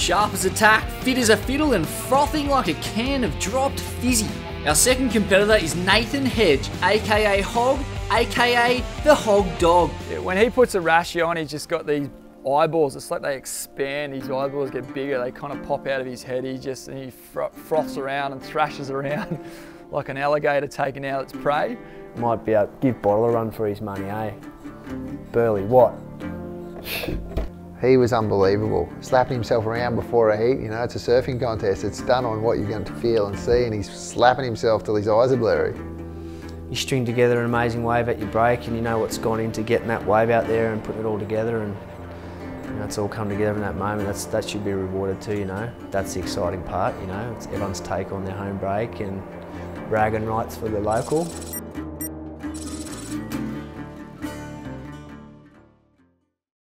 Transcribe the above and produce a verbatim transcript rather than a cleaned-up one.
sharp as a tack, fit as a fiddle and frothing like a can of dropped fizzy. Our second competitor is Nathan Hedge, aka Hog, aka the Hog Dog. Yeah, when he puts a Rashi on, he's just got these eyeballs. It's like they expand, his eyeballs get bigger, they kind of pop out of his head. He just and he fro froths around and thrashes around like an alligator taking out its prey. Might be able to give Bottle a run for his money, eh? Burley, what? He was unbelievable. Slapping himself around before a heat, you know, it's a surfing contest. It's done on what you're going to feel and see, and he's slapping himself till his eyes are blurry. You string together an amazing wave at your break and you know what's gone into getting that wave out there and putting it all together, and you know, it's all come together in that moment. That's, that should be rewarded too, you know. That's the exciting part, you know. It's everyone's take on their home break and bragging rights for the local.